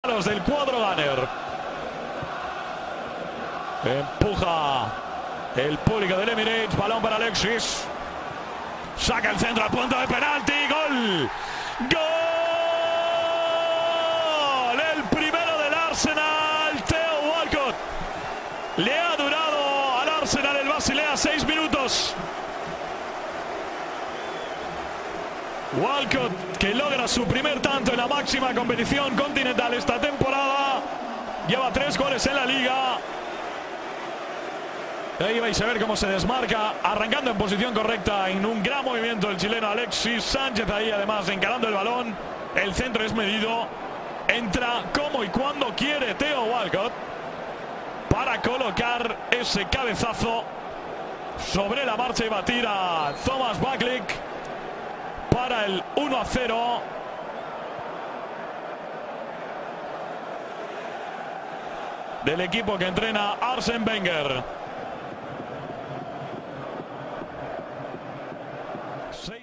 Los del cuadro Gunner. Empuja el público del Emirates. Balón para Alexis. Saca el centro al punto de penalti. Gol. ¡Gol! El primero del Arsenal. Theo Walcott. Le ha durado al Arsenal el Basilea 6 minutos. Walcott, que logra su primer tanto en la máxima competición continental esta temporada. Lleva 3 goles en la liga. Ahí vais a ver cómo se desmarca, arrancando en posición correcta, en un gran movimiento el chileno Alexis Sánchez, ahí además encarando el balón. El centro es medido. Entra como y cuando quiere Theo Walcott para colocar ese cabezazo sobre la marcha y batir a Thomas Backlick para el 1-0. Del equipo que entrena Arsène Wenger.